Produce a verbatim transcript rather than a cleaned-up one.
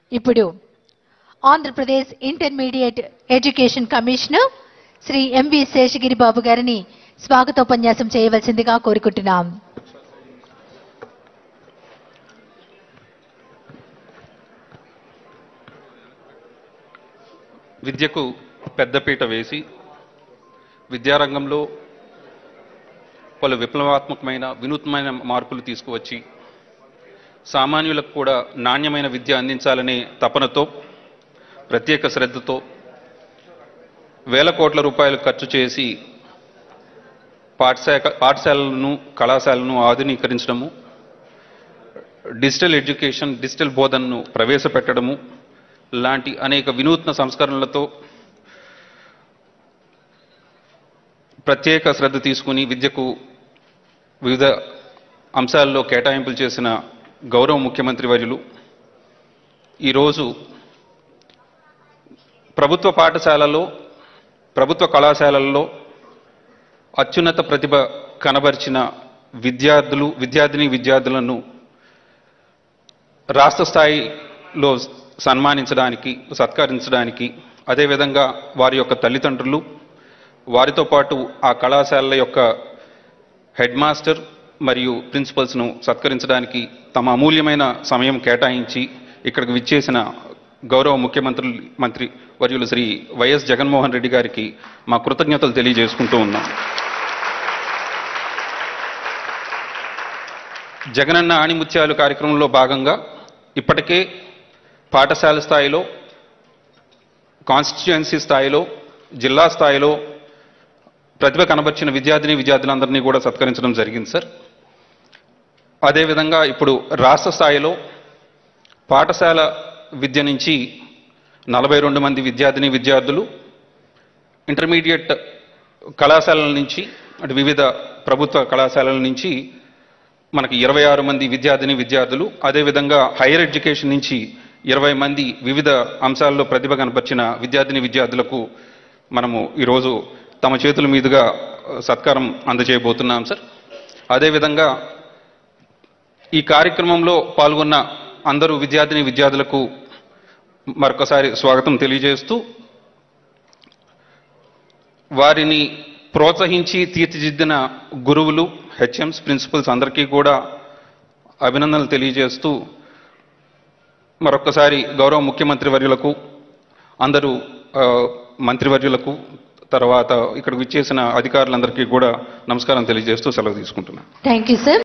ఇప్పుడు Andhra Pradesh intermediate education commissioner Shri M V Seshagiri Babu గారిని స్వాగతోపన్యాసం చేయవలసిందిగా కోరుకుంటున్నాం. విద్యకు పెద్దపీట వేసి విద్యారంగంలో పలు విప్లవాత్మకమైన వినూత్నమైన మార్పులు తీసుకువచ్చి సామాన్యులకు కూడా నాణ్యమైన విద్య అందించాలనే తపనతో ప్రత్యేక శ్రద్ధతో వేల కోట్ల రూపాయలు ఖర్చు చేసి పాఠశాల పాఠశాలలను కళాశాలను ఆధునీకరించడము, డిజిటల్ ఎడ్యుకేషన్ డిజిటల్ బోధనను ప్రవేశపెట్టడము లాంటి అనేక వినూత్న సంస్కరణలతో ప్రత్యేక శ్రద్ధ తీసుకుని విద్యకు వివిధ అంశాల్లో కేటాయింపులు చేసిన గౌరవ ముఖ్యమంత్రి వర్యులు ఈరోజు ప్రభుత్వ పాఠశాలలో ప్రభుత్వ కళాశాలల్లో అత్యున్నత ప్రతిభ కనబరిచిన విద్యార్థులు విద్యార్థిని విద్యార్థులను రాష్ట్ర స్థాయిలో సన్మానించడానికి సత్కరించడానికి, అదేవిధంగా వారి యొక్క తల్లిదండ్రులు వారితో పాటు ఆ కళాశాలల యొక్క హెడ్ మాస్టర్ మరియు ప్రిన్సిపల్స్ను సత్కరించడానికి తమ అమూల్యమైన సమయం కేటాయించి ఇక్కడికి విచ్చేసిన గౌరవ ముఖ్యమంత్రి మంత్రి వర్యులు శ్రీ వైఎస్ జగన్మోహన్ రెడ్డి గారికి మా కృతజ్ఞతలు తెలియజేసుకుంటూ ఉన్నాం. జగనన్న ఆణిముత్యాలు కార్యక్రమంలో భాగంగా ఇప్పటికే పాఠశాల స్థాయిలో, కాన్స్టిట్యుయెన్సీ స్థాయిలో, జిల్లా స్థాయిలో ప్రతిభ కనబర్చిన విద్యార్థిని విద్యార్థులందరినీ కూడా సత్కరించడం జరిగింది సార్. అదేవిధంగా ఇప్పుడు రాష్ట్ర స్థాయిలో పాఠశాల విద్య నుంచి నలభై రెండు మంది విద్యార్థిని విద్యార్థులు, ఇంటర్మీడియట్ కళాశాలల నుంచి అంటే వివిధ ప్రభుత్వ కళాశాలల నుంచి మనకి ఇరవై ఆరు మంది విద్యార్థిని విద్యార్థులు, అదేవిధంగా హైయర్ ఎడ్యుకేషన్ నుంచి ఇరవై మంది వివిధ అంశాల్లో ప్రతిభ కనపరిచిన విద్యార్థిని విద్యార్థులకు మనము ఈరోజు తమ చేతుల మీదుగా సత్కారం అందజేయబోతున్నాం సార్. అదేవిధంగా ఈ కార్యక్రమంలో పాల్గొన్న అందరూ విద్యార్థిని విద్యార్థులకు మరొకసారి స్వాగతం తెలియజేస్తూ వారిని ప్రోత్సహించి తీర్చిదిద్దిన గురువులు, హెచ్ఎంస్, ప్రిన్సిపల్స్ అందరికీ కూడా అభినందనలు తెలియజేస్తూ మరొకసారి గౌరవ ముఖ్యమంత్రి వర్యులకు, అందరూ మంత్రివర్యులకు, తర్వాత ఇక్కడికి విచ్చేసిన అధికారులందరికీ కూడా నమస్కారం తెలియజేస్తూ సెలవు తీసుకుంటున్నాను. Thank you sir.